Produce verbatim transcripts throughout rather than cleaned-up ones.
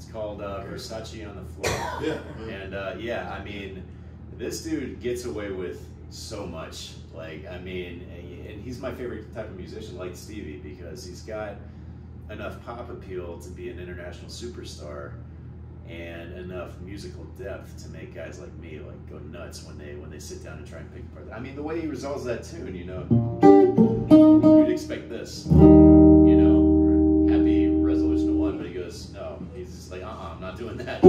called uh, Versace on the Floor. Yeah. And uh, yeah, I mean, this dude gets away with so much. Like, I mean, and he's my favorite type of musician, like Stevie, because he's got enough pop appeal to be an international superstar, and enough musical depth to make guys like me like go nuts when they when they sit down and try and pick apart. I mean, the way he resolves that tune, you know, you'd expect this, you know, happy resolution of one, but he goes, no, he's just like, uh-uh, I'm not doing that.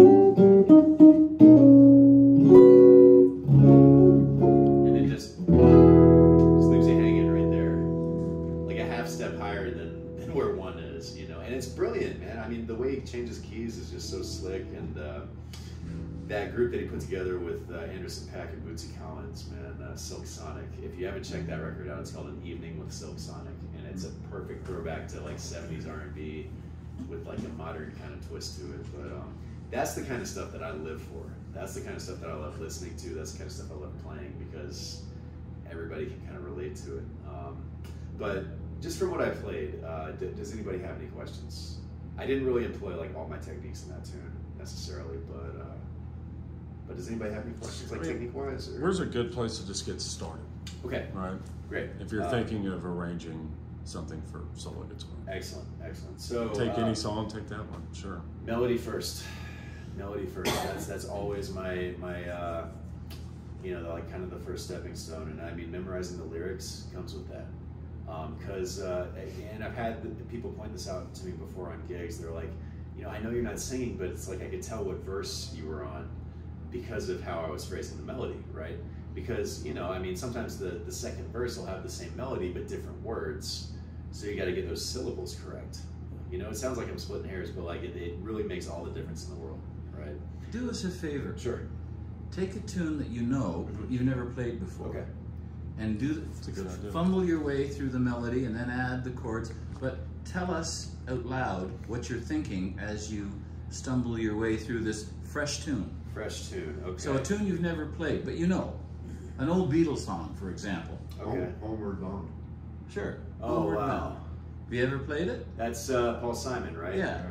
And it just, just leaves you hanging right there, like a half step higher than, than where one is, you know. And it's brilliant, man. I mean, the way he changes keys is just so slick, and uh, that group that he put together with uh, Anderson .Paak and Bootsy Collins, man, uh, Silk Sonic. If you haven't checked that record out, it's called An Evening with Silk Sonic, and it's a perfect throwback to like seventies R and B with like a modern kind of twist to it. But um, that's the kind of stuff that I live for. That's the kind of stuff that I love listening to. That's the kind of stuff I love playing, because everybody can kind of relate to it. Um, but just from what I played, uh, does anybody have any questions? I didn't really employ like all my techniques in that tune necessarily, but uh, but does anybody have any questions, like technique-wise? Where's a good place to just get started? Okay. Right. Great. If you're um, thinking of arranging something for solo guitar. Excellent, excellent. So take uh, any song, take that one. Sure. Melody first. Melody first. That's that's always my my uh, you know, the, like kind of the first stepping stone. And I mean, memorizing the lyrics comes with that. Because, um, uh, and I've had the, the people point this out to me before on gigs. They're like, you know, I know you're not singing, but it's like I could tell what verse you were on because of how I was phrasing the melody, right? Because, you know, I mean, sometimes the, the second verse will have the same melody, but different words. So you got to get those syllables correct. You know, it sounds like I'm splitting hairs, but like it, it really makes all the difference in the world, right? Do us a favor. Sure. Take a tune that you know, mm-hmm. you've never played before. Okay. And do fumble your way through the melody and then add the chords, but tell us out loud what you're thinking as you stumble your way through this fresh tune. Fresh tune, okay. So a tune you've never played, but you know. An old Beatles song, for example. Okay. Homeward Bound. Sure. Oh, Homeward wow. Bound. Have you ever played it? That's uh, Paul Simon, right? Yeah.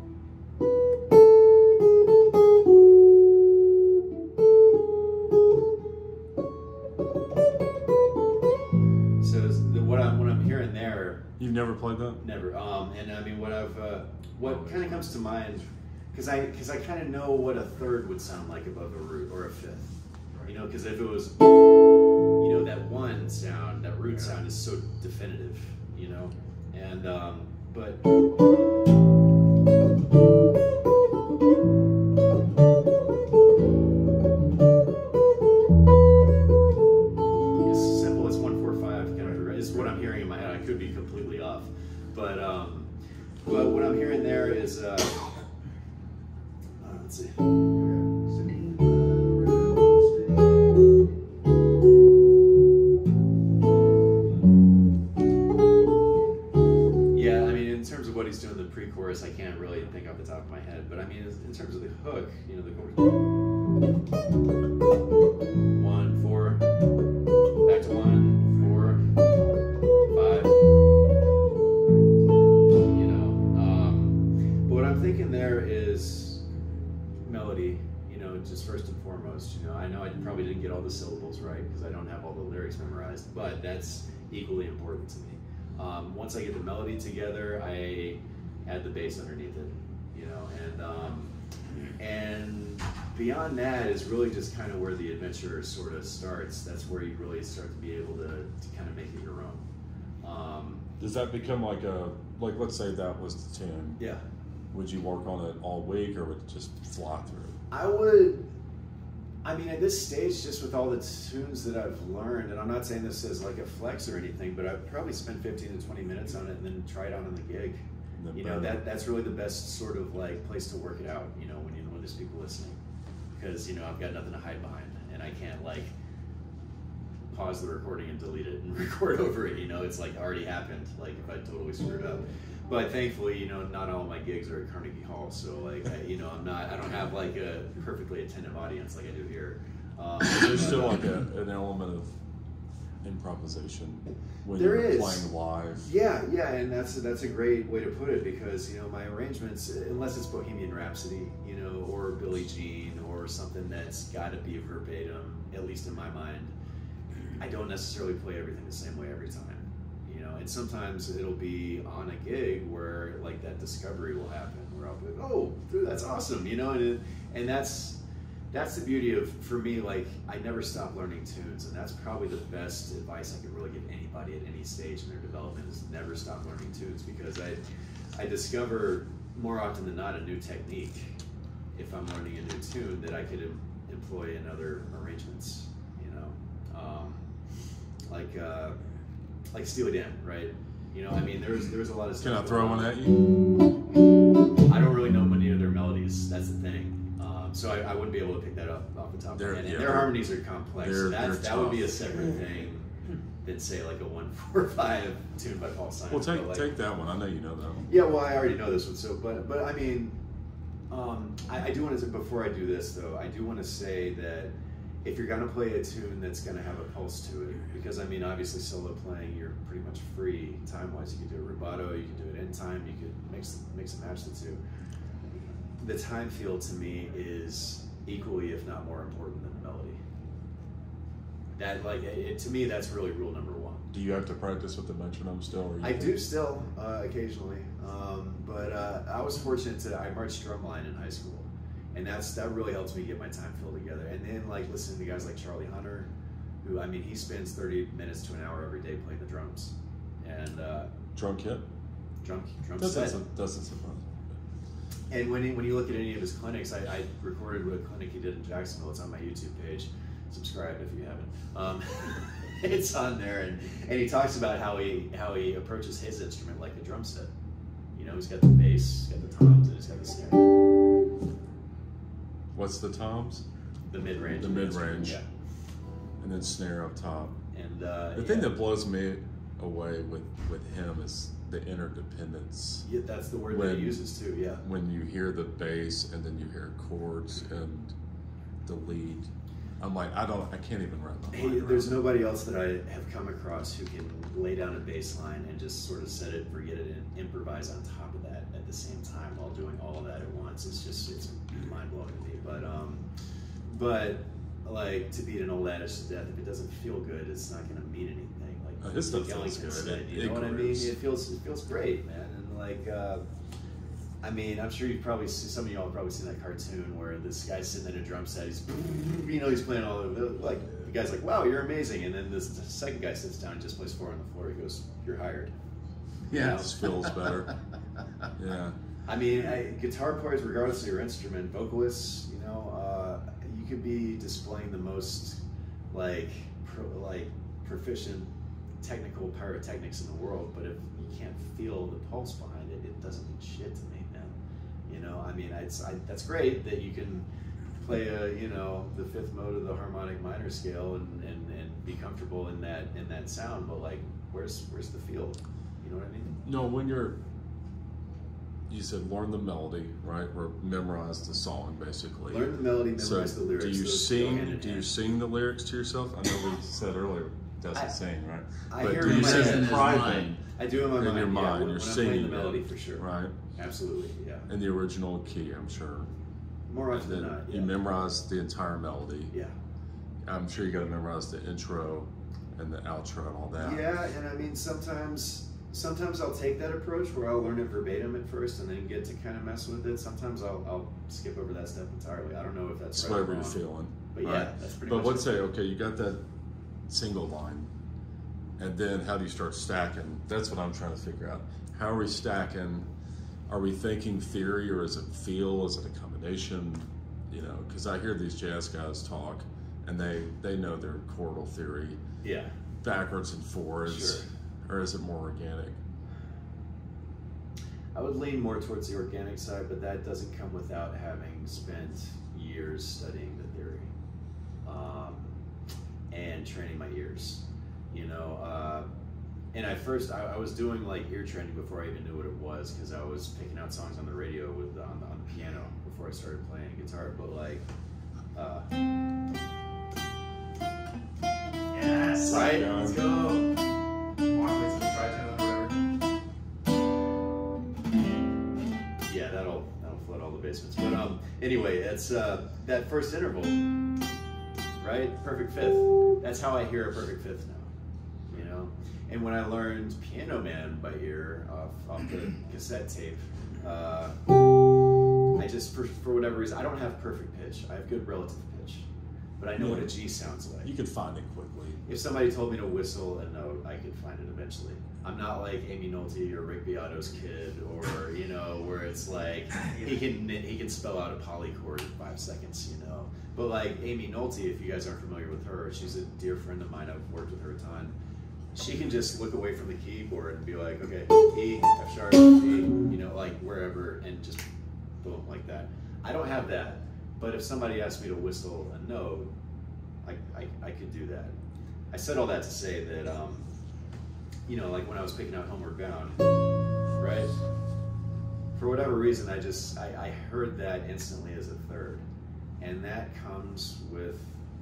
You've never played that? Never. Um, and I mean, what I've, uh, what kind of comes to mind, because I, because I kind of know what a third would sound like above a root or a fifth. You know, because if it was, you know, that one sound, that root sound is so definitive. You know, and um, but. But um, but what I'm hearing there is, uh, uh, let's see. Yeah, I mean, in terms of what he's doing the pre-chorus, I can't really think off the top of my head. But I mean, in terms of the hook, you know, the chorus. One, four, back to one, four, five. I'm thinking there is melody, you know, just first and foremost. You know, I know I probably didn't get all the syllables right because I don't have all the lyrics memorized, but that's equally important to me. Um, once I get the melody together, I add the bass underneath it, you know, and um, and beyond that is really just kind of where the adventure sort of starts. That's where you really start to be able to, to kind of make it your own. Um, Does that become like a, like let's say that was the tune. Yeah. Would you work on it all week, or would it just fly through? I would, I mean, at this stage, just with all the tunes that I've learned, and I'm not saying this as like a flex or anything, but I'd probably spend fifteen to twenty minutes on it and then try it out on the gig. You know, that that's really the best sort of like place to work it out, you know, when you know when there's people listening. Because, you know, I've got nothing to hide behind, and I can't like pause the recording and delete it and record over it, you know, it's like already happened, like if I totally screwed up. But thankfully, you know, not all of my gigs are at Carnegie Hall, so like, I, you know, I'm not, I don't have like a perfectly attentive audience like I do here. Um, There's still like a, an element of improvisation when There you're is. playing live. Yeah, yeah, and that's that's a great way to put it, because you know my arrangements, unless it's Bohemian Rhapsody, you know, or Billie Jean, or something that's got to be verbatim, at least in my mind, I don't necessarily play everything the same way every time, you know. And sometimes it'll be on a gig where like that discovery will happen, where I'll be like, oh, dude, that's awesome, you know, and it, and that's. That's the beauty of, for me, like, I never stop learning tunes, and that's probably the best advice I could really give anybody at any stage in their development, is never stop learning tunes, because I, I discover more often than not a new technique if I'm learning a new tune that I could em employ in other arrangements, you know, um, like, uh, like Steal Again, right? You know, I mean, there's there's a lot of stuff. Can I throw one at you? I don't really know many of their melodies, that's the thing. So I, I wouldn't be able to pick that up off the top of my head. And yeah, their harmonies are complex. So that's, that would be a separate thing than, say, like a one four five tune by Paul Simon. Well, take like, take that one. I know you know that one. Yeah, well, I already know this one. So, but but I mean, um, I, I do want to, before I do this though, I do want to say that if you're gonna play a tune that's gonna have a pulse to it, because I mean, obviously solo playing, you're pretty much free time-wise. You can do a rubato, you can do it in time, you could mix mix and match the two. The time feel to me is equally, if not more important than the melody. That, like, it, to me, that's really rule number one. Do you have to practice with the metronome still? Or you I do still, uh, occasionally. Um, but uh, I was fortunate to, I marched drumline in high school. And that's that really helps me get my time feel together. And then, like, listening to guys like Charlie Hunter, who, I mean, he spends thirty minutes to an hour every day playing the drums. And uh, drum kit? Drum, drum that set. Doesn't, doesn't surprise me. And when, he, when you look at any of his clinics, I, I recorded a clinic he did in Jacksonville. It's on my YouTube page. Subscribe if you haven't. Um, it's on there, and, and he talks about how he how he approaches his instrument like a drum set. You know, he's got the bass, he's got the toms, and he's got the snare. What's the toms? The mid range. The mid range. Yeah. And then snare up top. And uh, the yeah. thing that blows me away with with him is the interdependence. Yeah, that's the word when, that he uses too, yeah. When you hear the bass and then you hear chords and the lead, I'm like, I don't, I can't even wrap my mind Hey, around there's it. nobody else that I have come across who can lay down a bass line and just sort of set it, forget it, and improvise on top of that at the same time while doing all of that at once. It's just, it's mind-blowing to me. But, um, but like, to beat an old adage to death, if it doesn't feel good, it's not going to mean anything. Uh, his stuff Ellington feels good. said, It, you it know what I mean? grooves. It feels it feels great, man. And like, uh, I mean, I'm sure you've probably seen, some of y'all have probably seen that cartoon where this guy's sitting at a drum set. He's, you know, he's playing all over. The, like the guy's like, "Wow, you're amazing," and then this the second guy sits down and just plays four on the floor. He goes, "You're hired." Yeah, You it just feels better. Yeah. I mean, I, guitar players, regardless of your instrument, vocalists, you know, uh, you could be displaying the most like pro, like proficient technical pyrotechnics in the world, but if you can't feel the pulse behind it, it doesn't mean shit to me, man. You know, I mean, it's, I, that's great that you can play a, you know, the fifth mode of the harmonic minor scale and, and, and be comfortable in that in that sound, but like, where's where's the feel? You know what I mean? No, when you're, you said learn the melody, right? Or memorize the song, basically. Learn the melody, memorize so the lyrics. Do you those sing? go hand in Do you hand. sing the lyrics to yourself? I know we said earlier doesn't I- sing, right? I but hear do in you my sing head. in In his private? mind. I do in my In mind. your yeah, mind, when, you're when I'm singing playing the it, melody for sure. Right. Absolutely, yeah. In the original key, I'm sure. More And often than then not, yeah. you memorize the entire melody. Yeah. I'm sure you got to memorize the intro and the outro and all that. Yeah, and I mean, sometimes sometimes I'll take that approach where I'll learn it verbatim at first and then get to kind of mess with it. Sometimes I'll, I'll skip over that step entirely. I don't know if that's It's right or whatever you're wrong. feeling. But right? yeah, that's pretty But much let's it. say, okay, you got that single line, and then how do you start stacking? That's what I'm trying to figure out. How are we stacking? Are we thinking theory, or is it feel? Is it a combination? You know, because I hear these jazz guys talk, and they they know their chordal theory, Yeah. backwards and forwards, Sure. or is it more organic? I would lean more towards the organic side, but that doesn't come without having spent years studying the theory um, and training my ears. You know, uh, and I first I, I was doing like ear training before I even knew what it was, because I was picking out songs on the radio with on, on the piano before I started playing guitar. But like, uh, yes. Yes. Right? Yeah. Let's go. Walkways in the tri-town or whatever. Yeah, that'll that'll flood all the basements. But um, anyway, it's uh, that first interval, right? Perfect fifth. That's how I hear a perfect fifth now, you know. And when I learned Piano Man by ear off, off the cassette tape, uh, I just for for whatever reason I don't have perfect pitch. I have good relative pitch, but I know Yeah. what a G sounds like. You could find it quickly. If somebody told me to whistle a note, I could find it eventually. I'm not like Amy Nolte or Rick Beato's kid, or you know, where it's like he can he can spell out a polychord in five seconds, you know. But like Amy Nolte, if you guys aren't familiar with her, she's a dear friend of mine. I've worked with her a ton. She can just look away from the keyboard and be like, okay, E, F sharp, G, you know, like wherever, and just boom, like that. I don't have that, but if somebody asked me to whistle a note, I I, I could do that. I said all that to say that, um, you know, like when I was picking out Homeward Bound, right? For whatever reason, I just, I, I heard that instantly as a third. And that comes with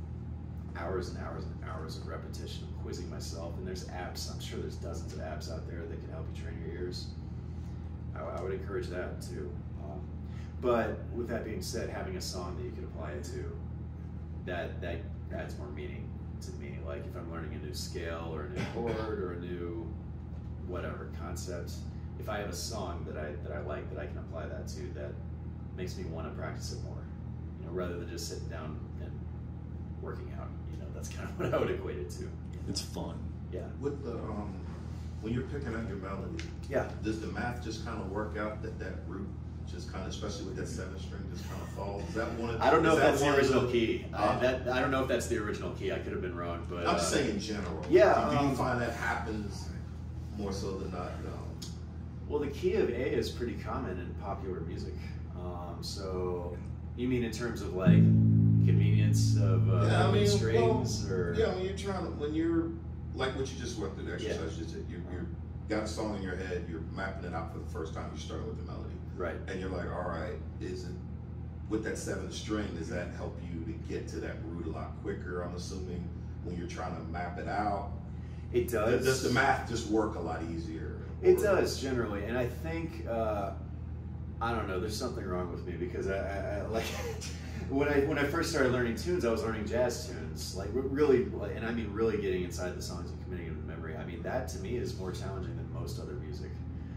hours and hours and hours of repetition, of quizzing myself. And there's apps, I'm sure there's dozens of apps out there that can help you train your ears. I, I would encourage that too. Um, but with that being said, having a song that you can apply it to, that, that adds more meaning to me. Like if I'm learning a new scale or a new chord or a new whatever concept, if I have a song that I that I like that I can apply that to, that makes me want to practice it more. You know, rather than just sitting down and working out. You know, that's kind of what I would equate it to. It's fun. Yeah. With the um, when you're picking out your melody, Yeah. does the math just kind of work out that that root just kind of, especially with that seventh string, just kind of falls? Is that one? Of, I don't know is if that that's the one of original key. Uh, I, that, I don't know if that's the original key. I could have been wrong, but I'm just uh, saying in general. Yeah, Do you um, find that happens more so than not? No. well, the key of A is pretty common in popular music. Um, so, you mean in terms of like convenience of uh, Yeah, I mean, strings, well, or yeah, when you're trying to, when you're like what you just went through the exercise, Yeah. you did, you you got a song in your head, you're mapping it out for the first time, you start with the melody, right? and you're like, all right, is it with that seventh string? Does that help you to get to that root a lot quicker? I'm assuming when you're trying to map it out, It does. does the math just work a lot easier? It Or- does generally, and I think uh, I don't know. There's something wrong with me because I, I, I like when I when I first started learning tunes, I was learning jazz tunes, like really, like, and I mean really getting inside the songs and committing them to memory. I mean that to me is more challenging than most other music.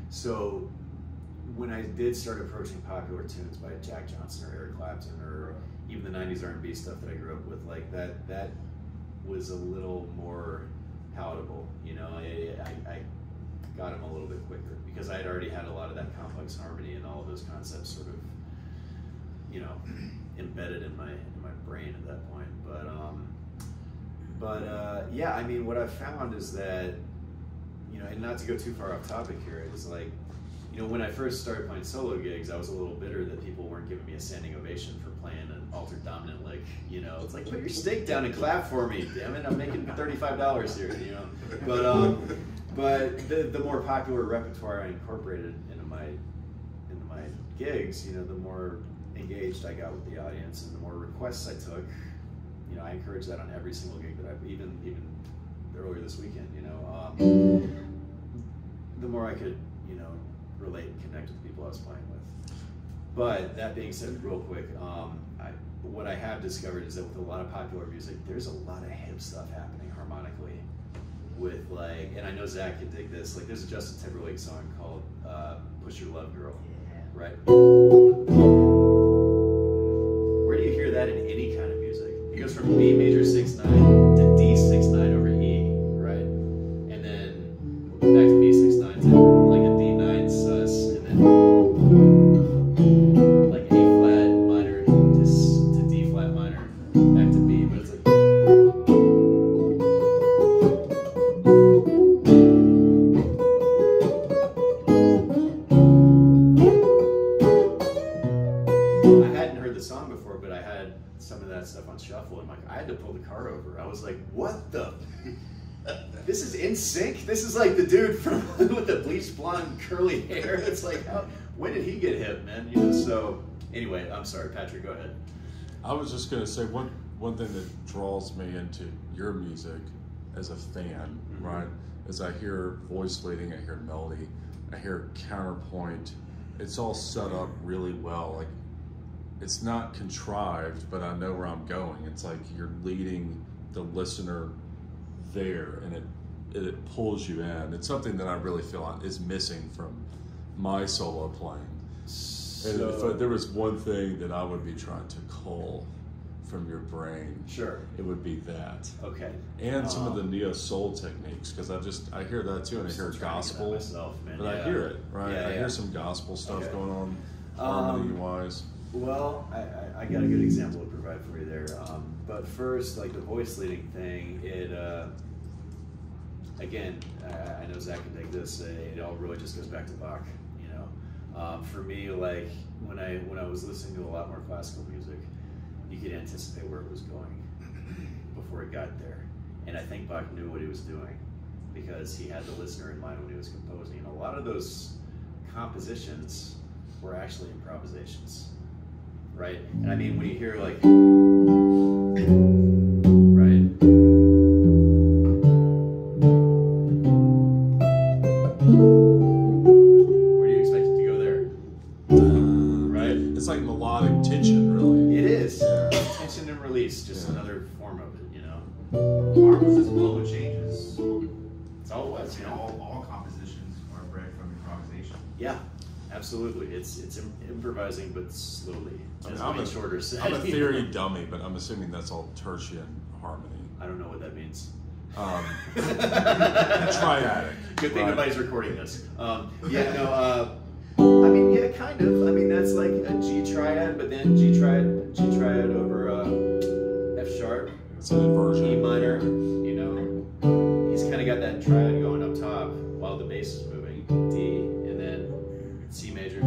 So when I did start approaching popular tunes by Jack Johnson or Eric Clapton or even the nineties R and B stuff that I grew up with, like that that was a little more palatable. You know, I, I, I got him a little bit quicker because I had already had a lot of that complex harmony and all of those concepts sort of, you know, embedded in my in my brain at that point. But um, but uh, yeah, I mean, what I've found is that, you know, and not to go too far off topic here, is like, you know, when I first started playing solo gigs, I was a little bitter that people weren't giving me a standing ovation for playing an altered dominant lick. You know, it's like, put your steak down and clap for me, damn it! I'm making thirty-five dollars here, you know. But um, but the the more popular repertoire I incorporated into my into my gigs, you know, the more engaged I got with the audience and the more requests I took. You know, I encourage that on every single gig that I've even even earlier this weekend. You know, um, the more I could, you know, relate and connect with the people I was playing with. But that being said, real quick, um, I, what I have discovered is that with a lot of popular music, there's a lot of hip stuff happening harmonically. With like, and I know Zach can dig this. Like, there's a Justin Timberlake song called uh, "Push Your Love Girl," yeah. Right? Where do you hear that in any kind of music? It goes from B major six nine to D six nine over E, right? And then back to B six nine to like a D nine sus, and then like A flat minor to, to D flat minor, back to B. But it's like I hadn't heard the song before, but I had some of that stuff on shuffle, and like I had to pull the car over. I was like, "What the? This is in sync. This is like the dude from with the bleached blonde curly hair. It's like, how, when did he get hip, man? You know." So anyway, I'm sorry, Patrick. Go ahead. I was just going to say one one thing that draws me into your music as a fan, mm-hmm. right? As I hear voice leading, I hear melody, I hear counterpoint. It's all set up really well. Like, it's not contrived, but I know where I'm going. It's like you're leading the listener there, and it it, it pulls you in. It's something that I really feel is missing from my solo playing. So, and if I, there was one thing that I would be trying to cull from your brain, sure, it would be that. Okay. And some um, of the neo soul techniques, because I just I hear that too, and I hear gospel, myself, man. but yeah. I hear it, right? Yeah, I yeah. hear some gospel stuff okay. going on, harmony um, wise. Well, I, I, I got a good example to provide for you there. Um, but first, like the voice leading thing, it uh, again, I, I know Zach can take this. It all really just goes back to Bach, you know. Um, for me, like when I when I was listening to a lot more classical music, you could anticipate where it was going before it got there. And I think Bach knew what he was doing because he had the listener in mind when he was composing. And a lot of those compositions were actually improvisations, right? And I mean, when you hear like, right? Where do you expect it to go there? Uh, right? It's like melodic tension, really. It is. Yeah. Tension and release, just Yeah. another form of it, you know? Art was as well, it changes. It's all it was, You you know, know? all, all compositions are bred from improvisation. Yeah, absolutely. It's it's im- improvising, but slowly. I mean, As I'm Wayne a- Shorter said. I'm a theory dummy, but I'm assuming that's all tertian harmony. I don't know what that means. Um, triadic. Good thing right? nobody's recording this. Um, yeah, no, uh, I mean, yeah, kind of. I mean, that's like a G triad, but then G triad, G triad over uh, F sharp, It's an inversion. E minor, you know. He's kind of got that triad going up top while the bass is moving. D, and then C major.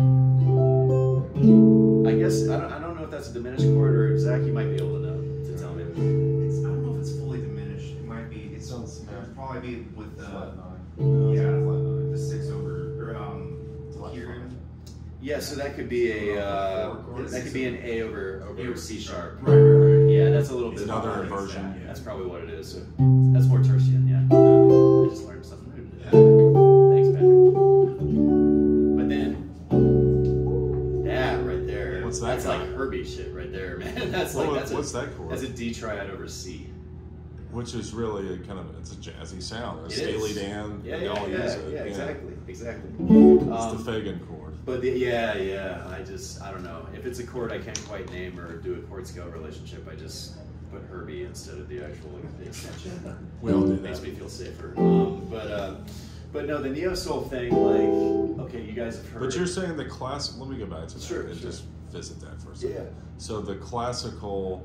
I guess, I don't, I don't know if that's a diminished chord, or Zach, you might be able to know, to tell me. It's, I don't know if it's fully diminished. It might be, it's, Sounds- it would probably be with the, Flat nine. yeah, Flat nine. the six over, or, um, Flat here. five. Yeah, so that could be a, uh, that could be an A over, A over over C sharp. Right, right, right. Yeah, that's a little bit Another more- inversion. Yeah. That's probably what it is. So that's more tertian, yeah. I just learned something new today. Thanks, Patrick. But then that right there, What's that that's guy? like Herbie shit right there, man. That's like What- that's what's a, that chord? That's a D triad over C. Which is really a kind of, it's a jazzy sound. It Steely is. Dan, Yeah, they yeah, all yeah, use it. yeah, exactly, exactly. It's Um, the Fagan chord. But the, yeah, yeah, I just, I don't know. If it's a chord I can't quite name or do a chord scale relationship, I just put Herbie instead of the actual like, the extension. We all do Makes that. me feel safer. Um, but uh, but no, the neo soul thing, like, okay, you guys have heard. But you're saying the class, let me go back to that Sure, and sure. just visit that for a second. Yeah. So the classical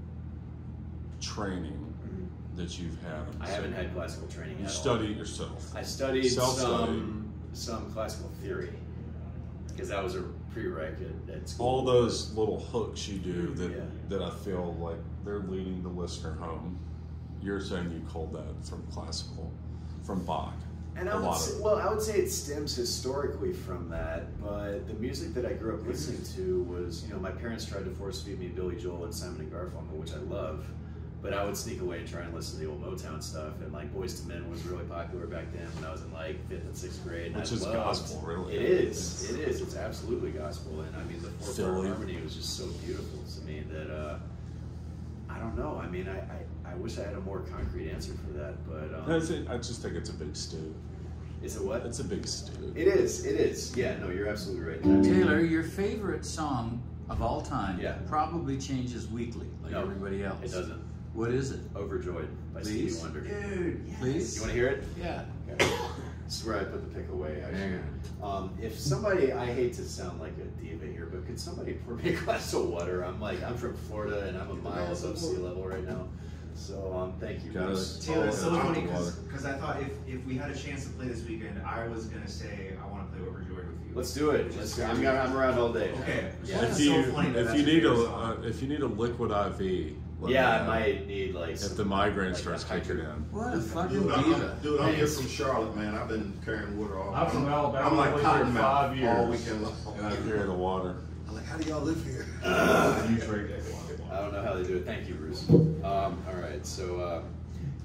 training that you've had. I'm I haven't assuming, had classical training You at study all. it yourself. I studied Self-study. some some classical theory because that was a prerequisite at school. All those little hooks you do that Yeah. that I feel like they're leading the listener home. You're saying you culled that from classical, from Bach. And I a would lot say, of it. well, I would say it stems historically from that, but the music that I grew up listening to was, you know, my parents tried to force feed me Billy Joel and Simon and Garfunkel, which I love, but I would sneak away and try and listen to the old Motown stuff, and like Boyz two Men was really popular back then when I was in like fifth and sixth grade. And Which I is loved, gospel, really. It is, it is, it's absolutely gospel, and I mean the four-part Philly. harmony was just so beautiful to me that, uh, I don't know, I mean, I, I, I wish I had a more concrete answer for that, but um, I, think, I just think it's a big stew. is it what? It's a big stew. It is, it is. Yeah, no, you're absolutely right. I mean, Taylor, your favorite song of all time Yeah. probably changes weekly, like No, everybody else. It doesn't. What is it? Overjoyed by Stevie Please? Wonder. Dude, yes. Please? You want to hear it? Yeah. Okay. This is where I put the pick away, actually. Um, if somebody, I hate to sound like a diva here, but could somebody pour me a glass of water? I'm like, I'm from Florida and I'm a mile above sea level right now. So um, thank you. Got Bruce. it. Taylor, it's so Oh, funny water. because I thought if, if we had a chance to play this weekend, I was going to say I want to play Overjoyed with you. Let's do it. Let's do it. I'm, I'm around all day. Okay. Yeah. That's If you so funny that if that's you your need a favorite uh, song. if you need a liquid I V, let Yeah, me I know. might need like If some, the migraine like starts a kicking hyper- in. What a fucking Dude, I'm, diva. dude, I'm here Thanks. from Charlotte, man. I've been carrying water all. I'm from Alabama. I'm like Lived cotton here mouth five years. all weekend long. And I hear the water. I'm like, how do y'all live here? You drink that water. I don't know how they do it. Thank you, Bruce. Um, all right, so uh,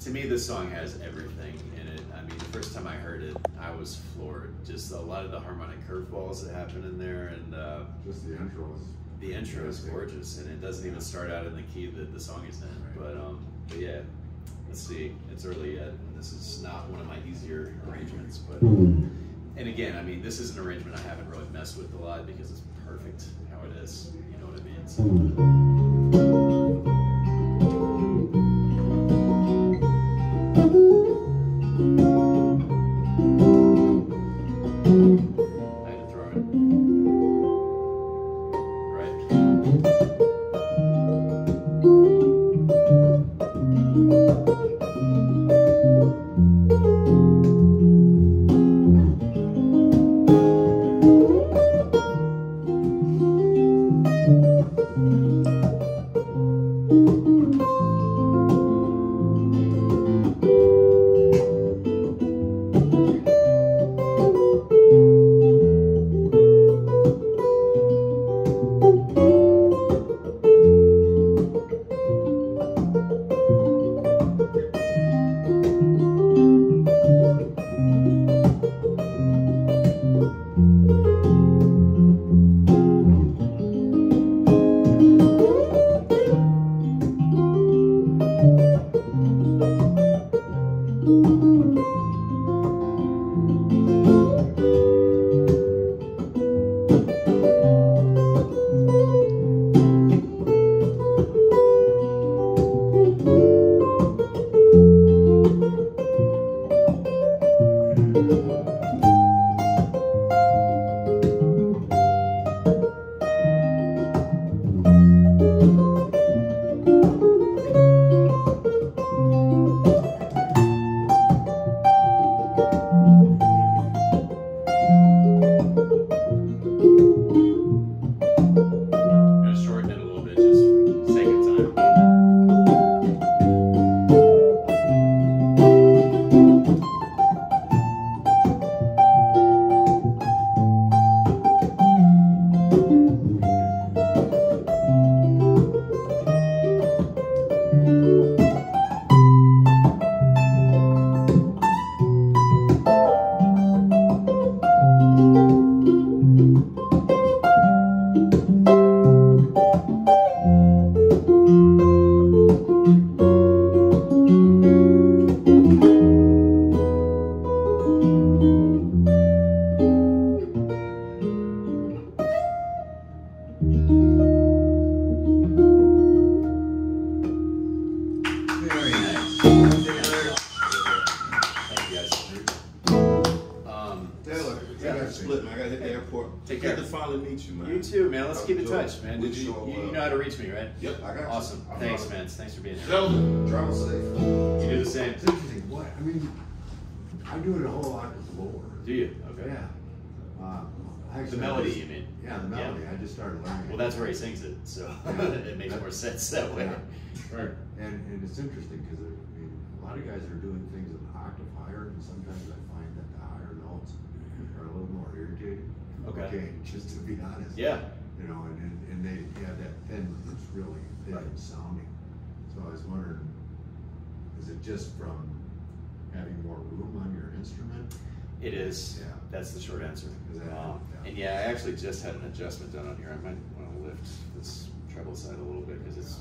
to me, this song has everything in it. I mean, the first time I heard it, I was floored. Just a lot of the harmonic curveballs that happen in there, and uh, just the intro is the intro is gorgeous, and it doesn't even start out in the key that the song is in. But um, but yeah, let's see. It's early yet, and this is not one of my easier arrangements. But and again, I mean, this is an arrangement I haven't really messed with a lot because it's perfect how it is. You know what I mean? So, Take care. Good to finally meet you, man. You too, man. Let's keep in touch, man. Did you, you, you know how to reach me, right? Yep, I got you. Awesome. Thanks, man. Thanks for being here. Gentlemen, travel safe. You do the same. It's interesting. What? I mean, I do it a whole lot lower. Do you? Okay. Yeah. Uh, actually, the melody, just, you mean? Yeah, the melody. Yeah. I just started learning. Well, that's where he sings it, so yeah. It makes more sense that way. Yeah. Right. And, and it's interesting because I mean, a lot of guys are doing things an octave higher, and sometimes I find that the higher notes are a little more irritating. Okay. Okay, just to be honest. Yeah. You know, and, and, and they, yeah, that thin is really thin right. sounding. So I was wondering, is it just from having more room on your instrument? It is. Yeah. That's the short answer. That, um, yeah. And yeah, I actually just had an adjustment done on here. I might want to lift this treble side a little bit because it's,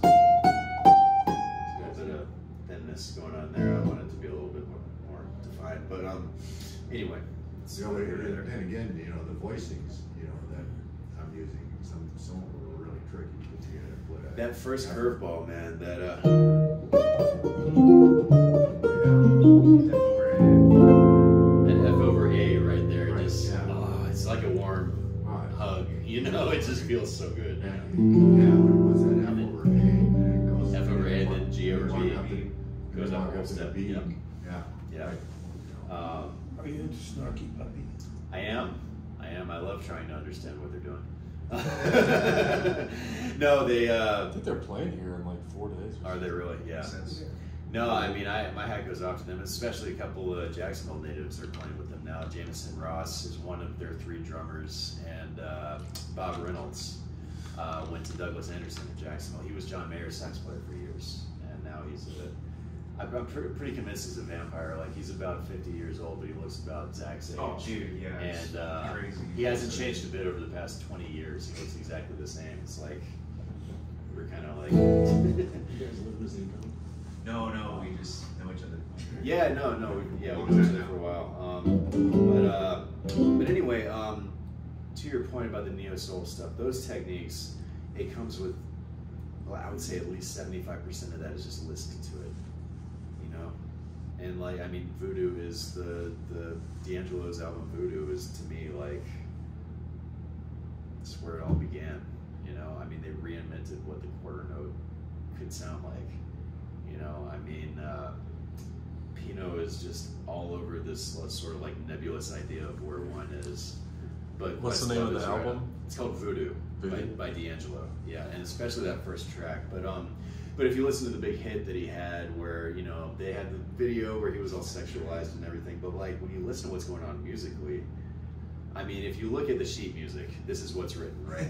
it's got a bit of thinness going on there. I want it to be a little bit more, more defined. But um, anyway. You know, and then again, you know, the voicings, you know, that I'm using, some some of them are really tricky to get it. But I, that first yeah. curveball, man, that uh yeah. that F over A right there, Right, just yeah. oh, it's like a warm Right. hug. You know, it just feels so good. Yeah, yeah, what was that? F over A, and it goes F over A, one- then G over one B. up to- Goes up a one whole to step. B. Yep. Yeah. Yeah. Right. Um, Are you into snarky puppy? I am. I am. I love trying to understand what they're doing. No, they. Uh, I think they're playing here in like four days. are they really? Yeah. Sense. No, I mean, I my hat goes off to them. Especially a couple of Jacksonville natives are playing with them now. Jameson Ross is one of their three drummers, and uh, Bob Reynolds uh, went to Douglas Anderson in Jacksonville. He was John Mayer's sax player for years, and now he's a. I'm, I'm pretty, pretty convinced he's a vampire. Like he's about fifty years old, but he looks about Zach's age. Oh, dude, yeah. And uh, crazy. he hasn't changed a bit over the past twenty years. He looks exactly the same. It's like we're kind of like. You guys live in the same town? No, no, we just know each other. Yeah, no, no, we, yeah, we've been together for a while. Um, but uh, but anyway, um, to your point about the neo soul stuff, those techniques, it comes with. Well, I would say at least seventy-five percent of that is just listening to it, you know? And like, I mean, Voodoo is the, the D'Angelo's album Voodoo is to me like, it's where it all began, you know? I mean, they reinvented what the quarter note could sound like, you know? I mean, uh, Pino is just all over this uh, sort of like nebulous idea of where one is. But what's the name of the album? Right, it's called Voodoo, Voodoo. By, by D'Angelo. Yeah, and especially that first track. But um, but if you listen to the big hit that he had, where you know they had the video where he was all sexualized and everything. But like when you listen to what's going on musically, I mean, if you look at the sheet music, this is what's written, right?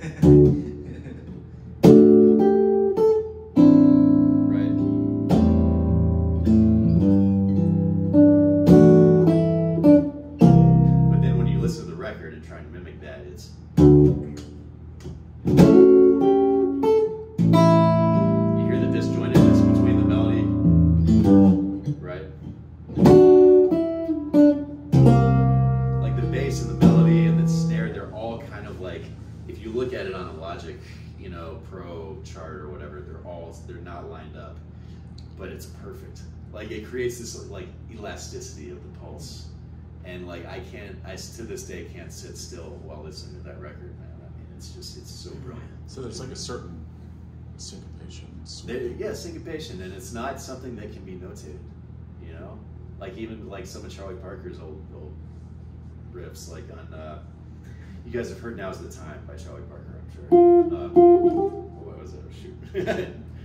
Like it creates this like elasticity of the pulse, and like I can't, I to this day can't sit still while listening to that record, man. I mean, it's just it's so brilliant. So there's like a certain syncopation. There, yeah, syncopation, and it's not something that can be notated, you know. Like even like some of Charlie Parker's old old riffs, like on uh, you guys have heard "Now's the Time" by Charlie Parker, I'm sure. Uh, what was it? Shoot.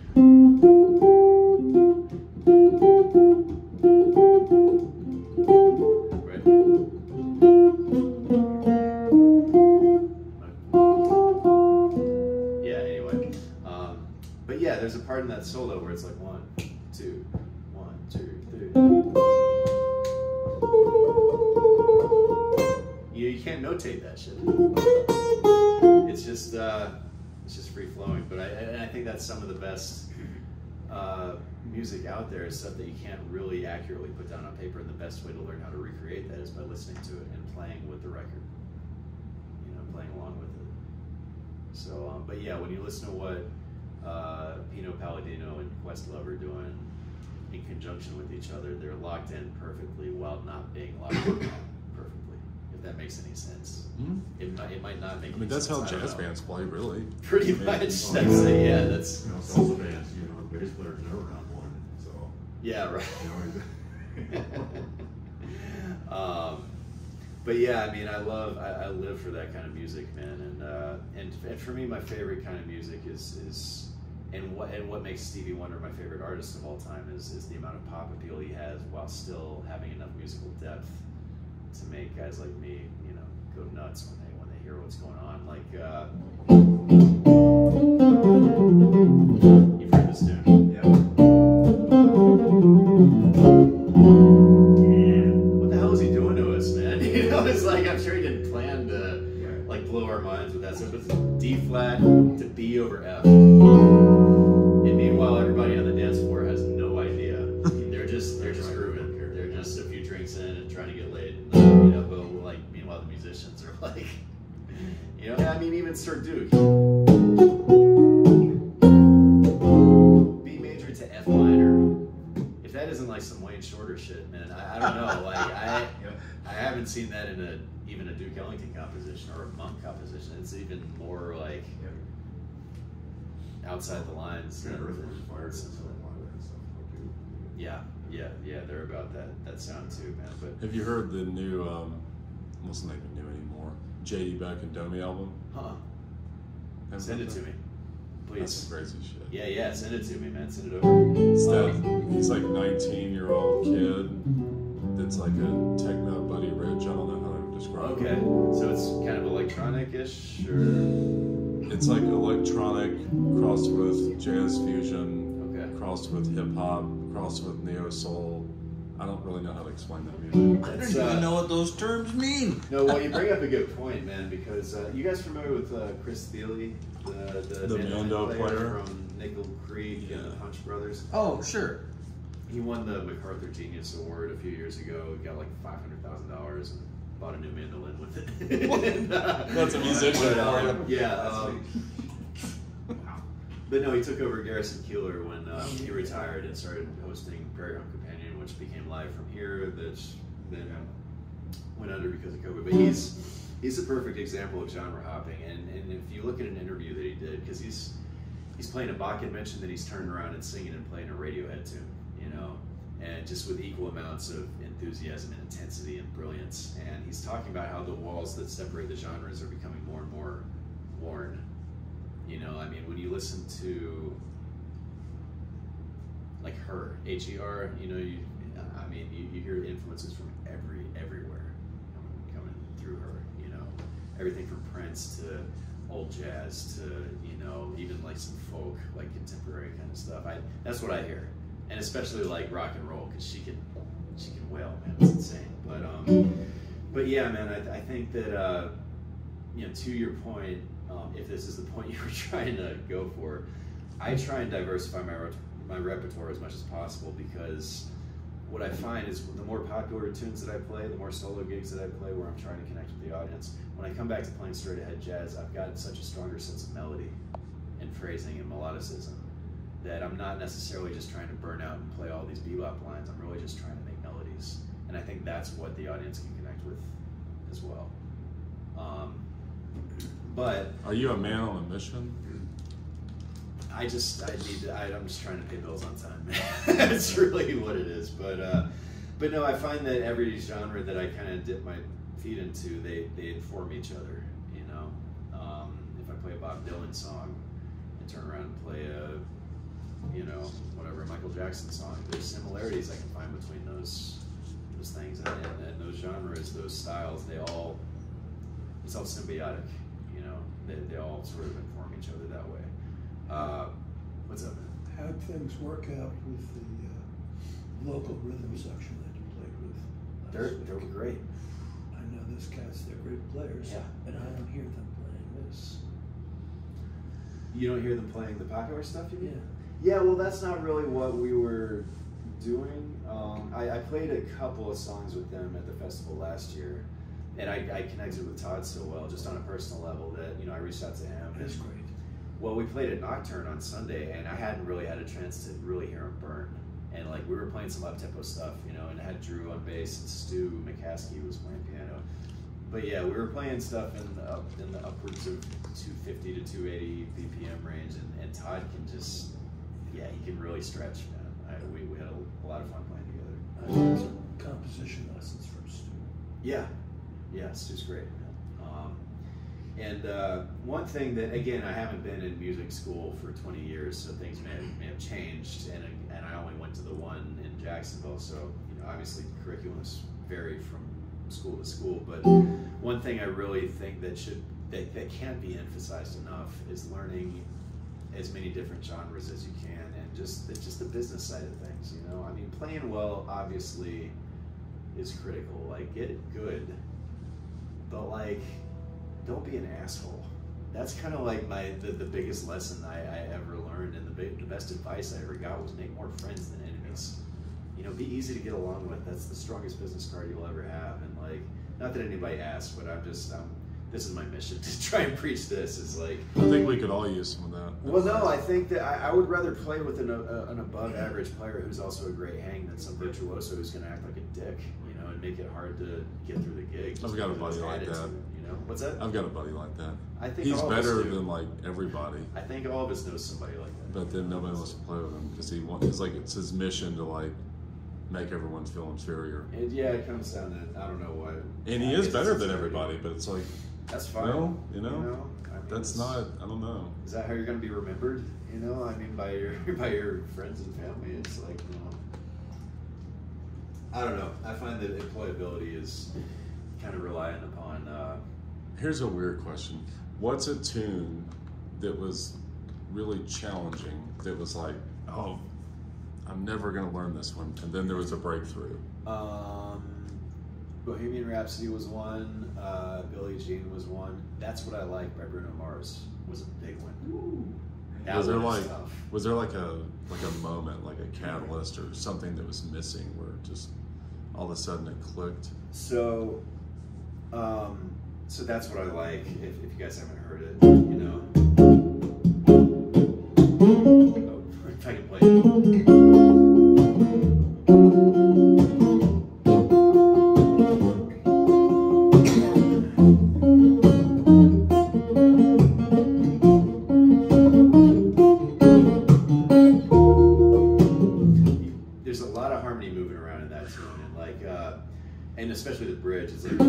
There's a part in that solo where it's like one, two, one, two, three. You, you can't notate that shit. It's just uh, it's just free flowing. But I, and I think that's some of the best uh, music out there is stuff that you can't really accurately put down on paper. And the best way to learn how to recreate that is by listening to it and playing with the record. You know, playing along with it. So, um, but yeah, when you listen to what Uh, Pino Palladino and Questlove are doing in conjunction with each other, they're locked in perfectly while not being locked in perfectly, if that makes any sense. Mm-hmm. It, might, it might not make I mean, any that's sense. how jazz bands play, really. Pretty I mean, much. Well, That's you know, a, yeah, that's... You know, salsa bands, you know, the bass player's never on one, so... Yeah, right. You know, um, but yeah, I mean, I love, I, I live for that kind of music, man, and uh, and and for me, my favorite kind of music is is. And what and what makes Stevie Wonder my favorite artist of all time is is the amount of pop appeal he has while still having enough musical depth to make guys like me, you know, go nuts when they when they hear what's going on. Like uh, you've heard this tune, yeah. Yeah. What the hell is he doing to us, man? You know, it's like I'm sure he didn't plan to Yeah. like blow our minds with that stuff. It's D flat to B over F. And meanwhile, everybody on the dance floor has no idea. They're just they're just grooving. They're just a few drinks in and trying to get laid. You know, but like meanwhile, the musicians are like, you know, I mean, even Sir Duke, B major to F minor. If that isn't like some Wayne Shorter shit, man, I, I don't know. Like I Yep. I haven't seen that in a even a Duke Ellington composition or a Monk composition. It's even more like. Yep. Outside the lines. yeah, than- Earth, Wind, than- Fire, and stuff, a lot of that stuff, too. Yeah, yeah, yeah. They're about that that sound too, man. But Have you heard the new, um, well, it's not even new anymore, J D Beck and Domi album? huh? Haven't Send heard it to that? me, That's please. some crazy shit. Yeah, yeah. Send it to me, man. Send it over. It's that, Um, he's like a nineteen year old kid that's like a techno Buddy Rich. I don't know how to describe Okay, it. so it's kind of electronic-ish, or It's like electronic crossed with jazz fusion, okay. crossed with hip hop, crossed with neo soul. I don't really know how to explain that music. I don't It's, even uh, know what those terms mean. No, well, you bring up a good point, man, because uh, you guys familiar with uh, Chris Thiele, the, the, The mandolin Mando player? from Nickel Creek and the Punch Brothers? Oh, sure. He won the MacArthur Genius Award a few years ago. He got like five hundred thousand dollars and bought a new mandolin with it. and, uh, That's a musician but, for um, you. Yeah. Um, but no, he took over Garrison Keillor when uh, he retired and started hosting Prairie Home Companion, which became live from here. That's then went under because of COVID. But he's he's a perfect example of genre hopping. And, and if you look at an interview that he did, because he's he's playing a Bach mentioned that he's turning around and singing and playing a Radiohead tune, you know, and just with equal amounts of enthusiasm and intensity and brilliance. And he's talking about how the walls that separate the genres are becoming more and more worn. You know, I mean, when you listen to like Her, H E R, you know, you, I mean, you, you hear influences from every everywhere coming, coming through her. You know, everything from Prince to old jazz to, you know, even like some folk, like contemporary kind of stuff. I that's what I hear, and especially like rock and roll, because she can she can wail, man, it's insane. But um, but yeah, man, I, I think that uh, you know, to your point. Um, if this is the point you were trying to go for, I try and diversify my my repertoire as much as possible, because what I find is the more popular tunes that I play, the more solo gigs that I play where I'm trying to connect with the audience, when I come back to playing straight ahead jazz, I've got such a stronger sense of melody and phrasing and melodicism that I'm not necessarily just trying to burn out and play all these bebop lines. I'm really just trying to make melodies, and I think that's what the audience can connect with as well. Um, But Are you a man on a mission? I just, I need to, I, I'm just trying to pay bills on time, man. That's really what it is. But, uh, but no, I find that every genre that I kind of dip my feet into, they, they inform each other, you know. Um, if I play a Bob Dylan song and turn around and play a, you know, whatever, a Michael Jackson song, there's similarities I can find between those, those things and, and, and those genres, those styles, they all, it's all symbiotic. They, they all sort of inform each other that way. Uh, what's up, man? How'd things work out with the uh, local rhythm section that you played with? last They're, week? they were great. I know those cats, they're great players, Yeah. and I don't hear them playing this. You don't hear them playing the popular stuff, you Yeah. mean? Yeah, well, that's not really what we were doing. Um, I, I played a couple of songs with them at the festival last year. And I, I connected with Todd so well, just on a personal level, that, you know, I reached out to him. That's and, great. Well, we played at Nocturne on Sunday, and I hadn't really had a chance to really hear him burn. And like, we were playing some up-tempo stuff, you know, and I had Drew on bass, and Stu McCaskey was playing piano. But yeah, we were playing stuff in the, up, in the upwards of two fifty to two eighty B P M range, and, and Todd can just, yeah, he can really stretch, man. I, we, we had a, a lot of fun playing together. I took some composition lessons from Stu. Yeah. Yeah, Stu's great, man. Um, and uh, one thing that, again, I haven't been in music school for twenty years, so things may have, may have changed, and, and I only went to the one in Jacksonville, so, you know, obviously curriculums vary from school to school, but one thing I really think that should, that, that can't be emphasized enough is learning as many different genres as you can, and just, just the business side of things, you know? I mean, playing well, obviously, is critical. Like, get good. But like, don't be an asshole. That's kind of like my the, the biggest lesson I, I ever learned, and the big, the best advice I ever got was make more friends than enemies. You know, be easy to get along with. That's the strongest business card you'll ever have. And like, not that anybody asked, but I'm just, um, this is my mission to try and preach this. Is like, I think we could all use some of that. well, no, I think that I, I would rather play with an, uh, an above average player who's also a great hang than some virtuoso who's going to act like a dick, you know, and make it hard to get through the gig. I've got a buddy like that. You know, what's that? I've got a buddy like that. I think He's all of us better do. than like everybody, I think all of us know somebody like that. but then nobody wants to play with him because he wants. It's like it's his mission to like make everyone feel inferior. And yeah, it comes down to, I don't know what. And he I is guess better it's than already- everybody, but it's like, That's fine. no, you know, I mean, that's it's- not. I don't know. Is that how you're going to be remembered? You know, I mean, by your by your friends and family, it's like, you know. I don't know. I find that employability is kind of reliant upon. Uh, Here's a weird question. What's a tune that was really challenging, that was like, oh, never going to learn this one. And then there was a breakthrough. Um, Bohemian Rhapsody was one. Uh, Billie Jean was one. That's What I Like by Bruno Mars was a big one. Ooh. That Was there one like is tough. was there like a like a moment, like a catalyst or something that was missing where it just all of a sudden it clicked? So, um, so That's What I Like. If, if you guys haven't heard it, you know. Oh, if I can play it. And especially the bridge, it's like,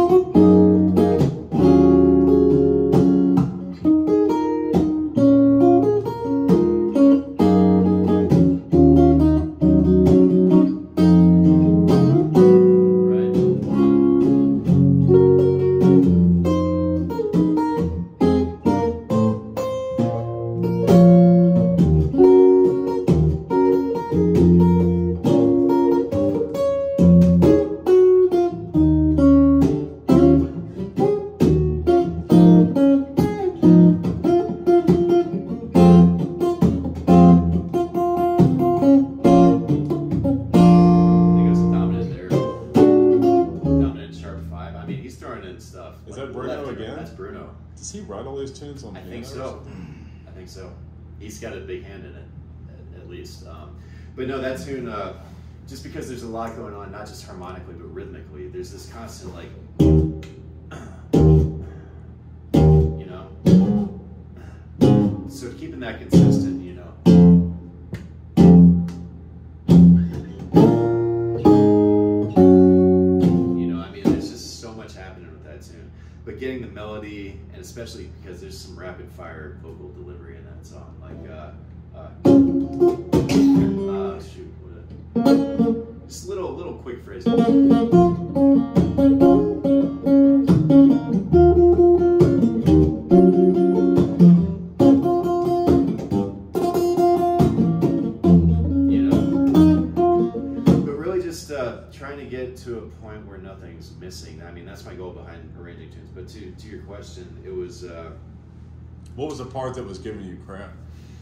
Does he write all these tunes on I piano? think so. I think so. He's got a big hand in it, at, at least. Um, but no, that tune, uh, just because there's a lot going on, not just harmonically, but rhythmically, there's this constant, like, you know? So keeping that consistent, you know? You know, I mean, there's just so much happening with that tune. But getting the melody, and especially because there's some rapid fire vocal delivery in that song, like, uh, uh, uh shoot, what a, just little, little quick phrases. Trying to get to a point where nothing's missing. I mean, that's my goal behind arranging tunes. But to, to your question, it was... Uh, what was the part that was giving you crap?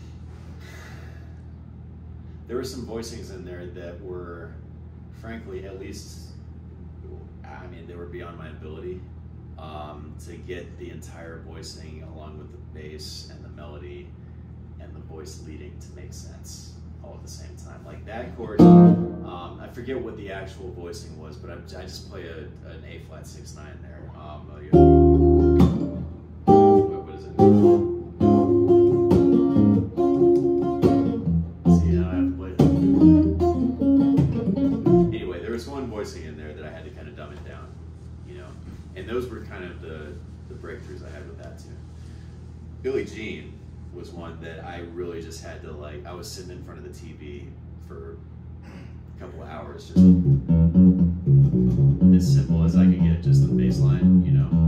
There were some voicings in there that were, frankly, at least, I mean, they were beyond my ability um, to get the entire voicing along with the bass and the melody and the voice leading to make sense all at the same time. Like that chord, um, I forget what the actual voicing was, but I, I just play a, an A flat six nine there. Um, uh, you know, what, what is it? See, now I have to play it. Anyway, there was one voicing in there that I had to kind of dumb it down, you know, and those were kind of the, the breakthroughs I had with that tune. Billie Jean was one that I really just had to, like, I was sitting in front of the T V for a couple of hours, just as simple as I could get, just the bass line, you know.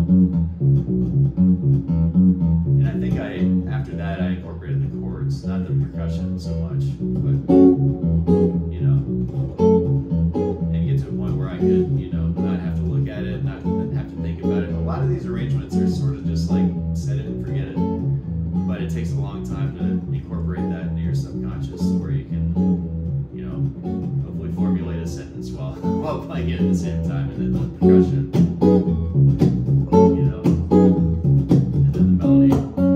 And I think I, after that, I incorporated the chords, not the percussion so much, but, you know, and get to a point where I could, you know, not have to look at it, not have to think about it. A lot of these arrangements are sort of just like, set it and forget it. But it takes a long time to incorporate that into your subconscious where you can, you know, hopefully formulate a sentence while, while playing it at the same time, and then the percussion, you know, and then the melody.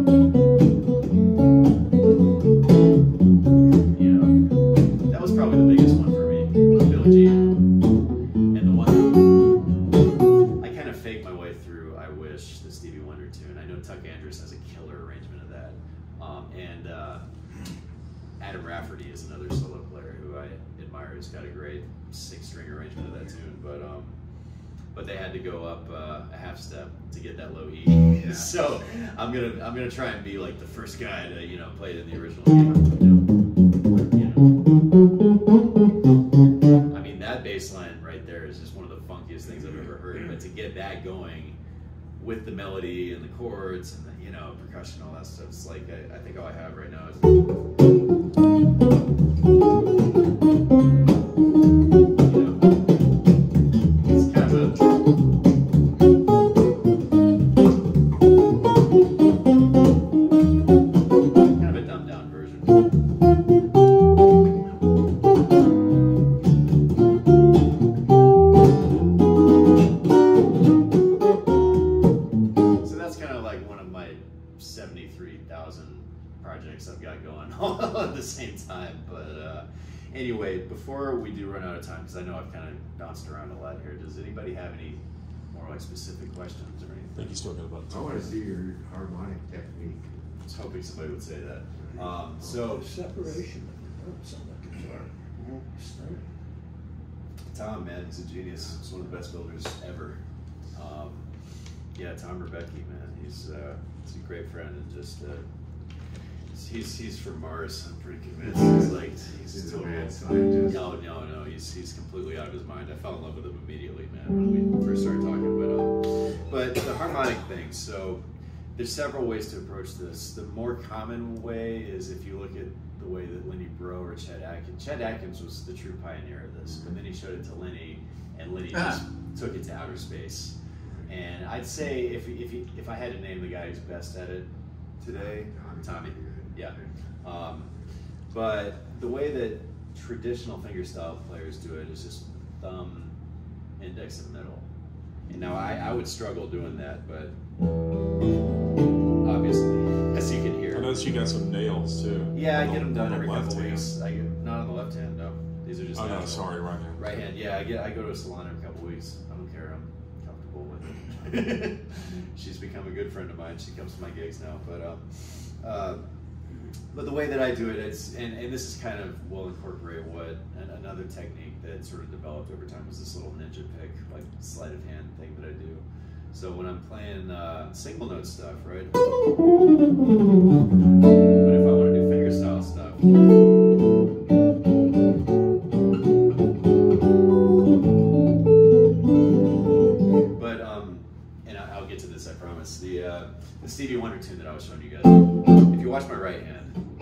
You know, that was probably the biggest one for me, Billie Jean. And the one that I kind of faked my way through, I Wish, the Stevie Wonder tune. I know Tuck Andrews has a killer arrangement of that. Um, and uh, Adam Rafferty is another solo player who I admire, who's got a great six-string arrangement of that tune. But um, but they had to go up uh, a half step to get that low E. Yeah. So I'm gonna I'm gonna try and be like the first guy to, you know, play it in the original key. You know, I mean, that bass line right there is just one of the funkiest things I've ever heard. But to get that going with the melody and the chords and the, you know, percussion, all that stuff, it's like, I, I think all I have right now is... it's kind of a kind of a dumbed down version. So that's kind of like one of my seventy-three thousand projects I've got going all at the same time. But uh, anyway, before we do run out of time, because I know I've kind of bounced around a lot here, does anybody have any more like specific questions or anything? I think he's still got about I want to see your harmonic technique. I was hoping somebody would say that. Um, so, The separation of the notes on the guitar. Stunning. Tom, man, he's a genius. He's one of the best builders ever. Um, yeah, Tom Rebecki, man, he's uh, he's a great friend, and just uh, he's he's from Mars. I'm pretty convinced. He's like he's, He's a total. mad scientist. No, no, no. He's he's completely out of his mind. I fell in love with him immediately, man, when we first started talking. But um, but the harmonic thing. So there's several ways to approach this. The more common way is if you look at the way that Lenny Breau or Chet Atkins. Chet Atkins was the true pioneer of this, and then he showed it to Lenny, and Lenny just took it to outer space. And I'd say if if he, if I had to name the guy who's best at it today, Tommy. Yeah. Um, but the way that traditional fingerstyle players do it is just thumb, index, and middle. And now I, I would struggle doing that, but obviously, as you can hear. I noticed you got some nails too. Yeah, I On get the- them done on the every left couple hand. weeks. I get, not on the left hand, no. These are just Oh no, natural. sorry, right hand. Right hand, yeah. I get. I go to a salon every couple weeks. I don't care. I'm comfortable with it. She's become a good friend of mine. She comes to my gigs now. But um, uh, but the way that I do it, it's and, and this is kind of will incorporate what an, another technique that sort of developed over time was this little ninja pick, like sleight of hand thing that I do. So when I'm playing uh, single note stuff, right? But if I want to do fingerstyle stuff. But um, and I, I'll get to this, I promise. The uh, the Stevie Wonder tune that I was showing you guys. If you watch my right hand.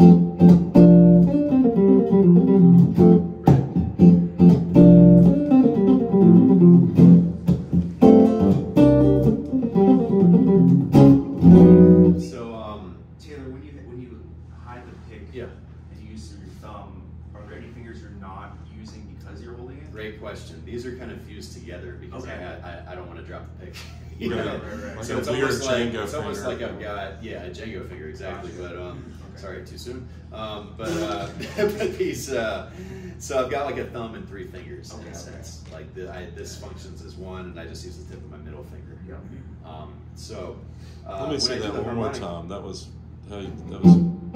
So um, Taylor, when you when you hide the pick yeah. and you use your thumb, are there any fingers you're not using because you're holding it? Great question. These are kind of fused together because Okay. I, had, I I don't want to drop the pick. Right, know? right, right. Like So a it's weird almost like Django it's almost finger. like I've got yeah a Django finger exactly. Gotcha. But um, Okay. sorry too soon. Um, but uh, but these uh, so I've got like a thumb and three fingers in Okay, a okay. sense. Like the, I, this functions as one, and I just use the tip of my middle finger. Yeah. Um, so uh, Let me when see I do that the one more harmonic- time. That was how you, that was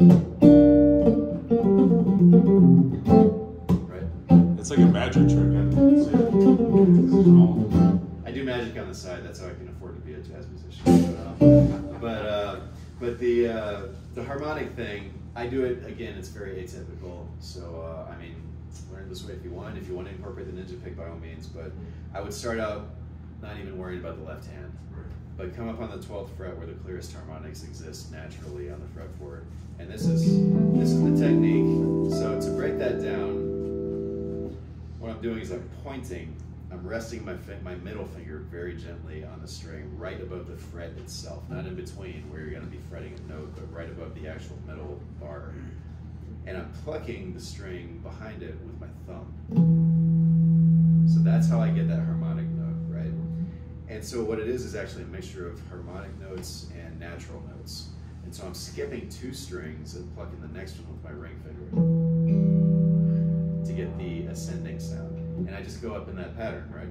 Right. it's like a magic trick. I didn't see it. This is all- I do magic on the side. That's how I can afford to be a jazz musician. But, um, but, uh, but the uh, the harmonic thing, I do it again. It's very atypical. So uh, I mean, learn this way if you want. If you want to incorporate the ninja pick, by all means. But I would start out not even worried about the left hand, but come up on the twelfth fret where the clearest harmonics exist naturally on the fretboard. And this is this is the technique. So to break that down, what I'm doing is I'm pointing. I'm resting my fi my middle finger very gently on the string, right above the fret itself, not in between where you're going to be fretting a note, but right above the actual middle bar. And I'm plucking the string behind it with my thumb. So that's how I get that harmonic note, right? And so what it is is actually a mixture of harmonic notes and natural notes. And so I'm skipping two strings and plucking the next one with my ring finger to get the ascending sound. And I just go up in that pattern, right?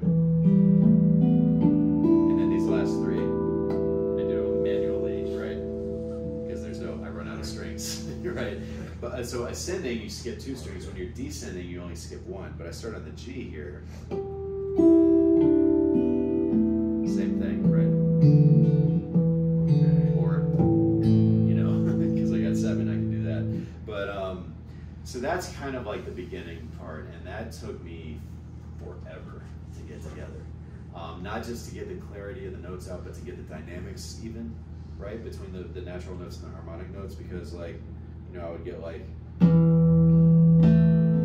And then these last three, I do them manually, right? Because there's no, I run out of strings, right? But uh, so ascending, you skip two strings. When you're descending, you only skip one. But I start on the G here. Same thing, right? Or, you know, because I got seven, I can do that. But um, so that's kind of like the beginning part, and that took me forever to get together. Um, not just to get the clarity of the notes out, but to get the dynamics even, right, between the, the natural notes and the harmonic notes, because like, you know, I would get like,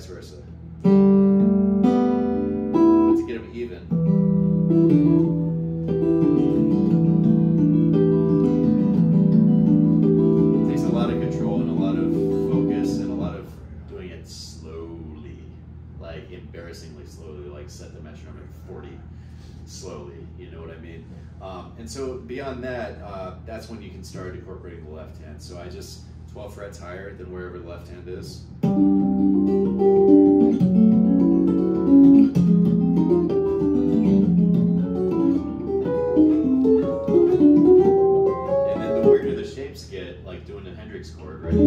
vice versa. But to get them even. It takes a lot of control and a lot of focus and a lot of doing it slowly, like embarrassingly slowly, like set the metronome at forty slowly, you know what I mean? Um, and so beyond that, uh, that's when you can start incorporating the left hand. So I just, twelve frets higher than wherever the left hand is. And then the weirder the shapes get, like doing a Hendrix chord, right?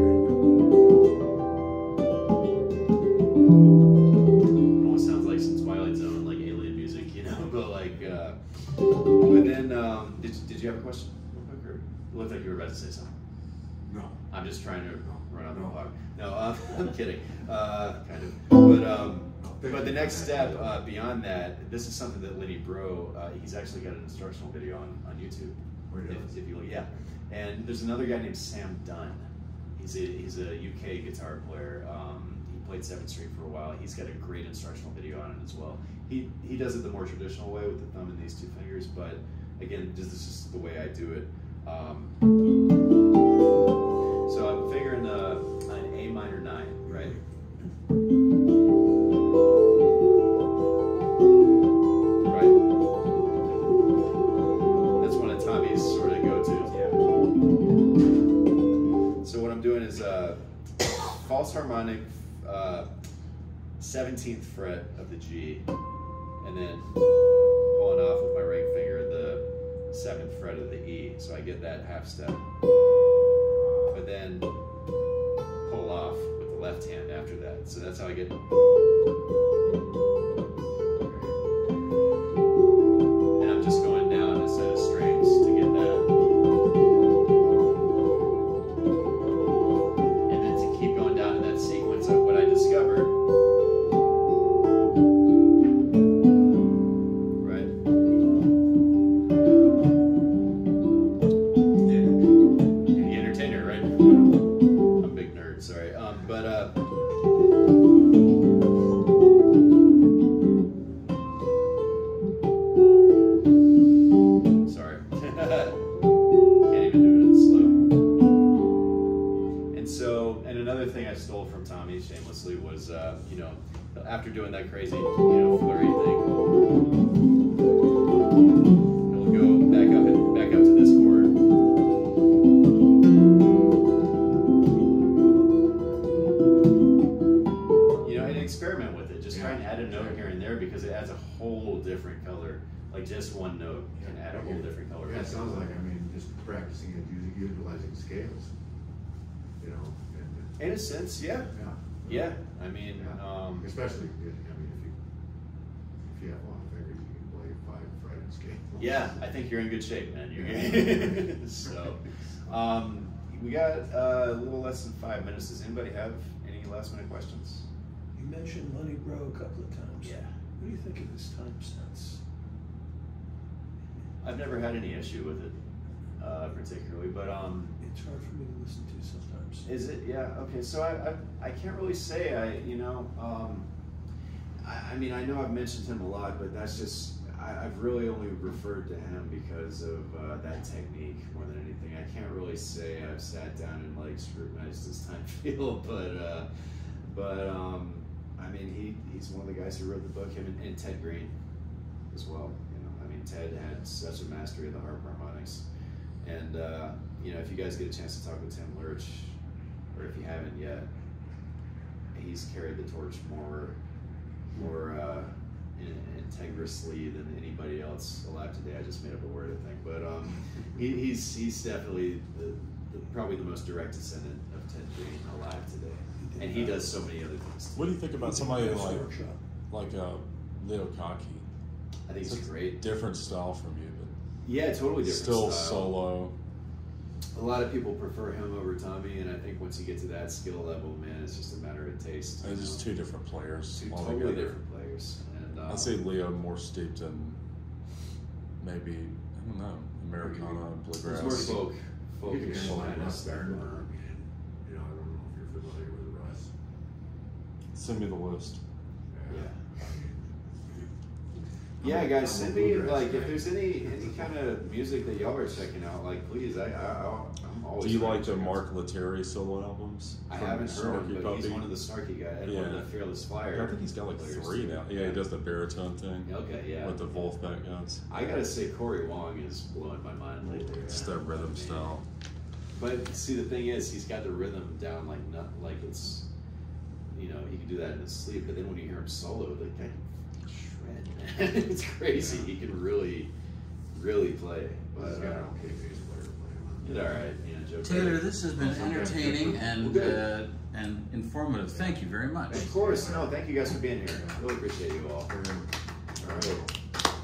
It almost sounds like some Twilight Zone, like alien music, you know? But like, uh, but then, um, did, did you have a question? Or it looked like you were about to say something. No. I'm just trying to run out the No. clock. No, uh, I'm kidding. Uh, kind of. But um, but the next step uh, beyond that, this is something that Lenny Bro, uh, he's actually got an instructional video on, on YouTube. Oh, he If, does? if you look, yeah. And there's another guy named Sam Dunn. He's a he's a U K guitar player. Um, he played seventh String for a while. He's got a great instructional video on it as well. He he does it the more traditional way with the thumb and these two fingers, but again, this is just the way I do it. Um, so I'm figuring uh, an A minor nine, right? Right? That's one of Tommy's sort of go-tos, yeah. So what I'm doing is uh, false harmonic, uh, seventeenth fret of the G, and then pulling off with my ring finger the seventh fret of the E, so I get that half step. But then pull off with the left hand after that. So that's how I get. And I'm just going down a set of strings to get that. And then to keep going down in that sequence of what I discovered. Shamelessly was, uh, you know, after doing that crazy, you know, flurry thing, he'll go back up and back up to this chord. You know, and experiment with it. Just try and add a note here and there because it adds a whole different color. Like just one note can add a whole different color. Yeah, it sounds like, I mean, just practicing it, using, utilizing scales, you know. And, in a sense, yeah. Yeah. Yeah, I mean, yeah. Um, especially, I mean, if you if you have long fingers, you can play five fretted scales. Yeah, I think you're in good shape, man. You're good. So, um, we got uh, a little less than five minutes. Does anybody have any last minute questions? You mentioned Lenny Bro a couple of times. Yeah. What do you think of his time sense? I've never had any issue with it, uh, particularly, but um. It's hard for me to listen to sometimes. Is it? Yeah. Okay. So I, I, I can't really say. I, you know, um, I, I mean, I know I've mentioned him a lot, but that's just I, I've really only referred to him because of uh, that technique more than anything. I can't really say I've sat down and like scrutinized his time feel, but uh, but um, I mean, he he's one of the guys who wrote the book. Him and, and Ted Green as well. You know, I mean, Ted had such a mastery of the harp harmonics. And, uh, you know, if you guys get a chance to talk with Tim Lurch, or if you haven't yet, he's carried the torch more more uh, integrously than anybody else alive today. I just made up a word, I think. But um, he, he's he's definitely the, the, probably the most direct descendant of Ted Green alive today. And he does so many other things. What do you think about somebody like, Workshop. like uh, Leo Kaki? I think It's he's a great. different style from you, but Yeah, totally different still style. solo. A lot of people prefer him over Tommy, and I think once you get to that skill level, man, it's just a matter of taste. It's just two different players. Two altogether. totally different players. And um, I'd say Leo more steeped in maybe, I don't know, Americana and bluegrass. it's more folk, You folkish get to like kind of Russ stuff. Sternberg, and, you know, I don't know if you're familiar with Russ. Send me the list. Yeah, guys, send me, like, if there's any any kind of music that y'all are checking out, like, please, I, I, I'm always... Do you like the Mark Lettieri solo albums? I haven't heard him, but Puppy? he's one of the snarky guys, and Yeah. one of the Fearless Fire. I think he's got like players three too. now. Yeah, he does the baritone thing. Okay, yeah. With the Wolfpack guys. I gotta say, Corey Wong is blowing my mind lately. It's that rhythm style. But see, the thing is, he's got the rhythm down like not like it's, you know, he can do that in his sleep. But then when you hear him solo, the guy can shred, man. It's crazy. He can really, really play. But He's got an uh, okay bass player playing. it's all right. Yeah, Joe Taylor, Perry. this has been entertaining and Well, uh, and informative. Thank you very much. Of course, no. Thank you guys for being here. Really appreciate you all. All right.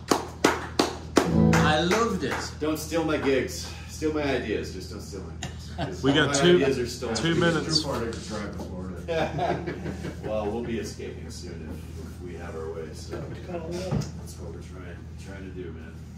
I loved it. Don't steal my gigs. Steal my ideas. Just don't steal my gigs. 'Cause We all got my two- ideas are stolen. two It's minutes. too far to drive to Florida. Well, we'll be escaping soon if, if we have our way. So Colorado. that's what we're trying trying to do, man.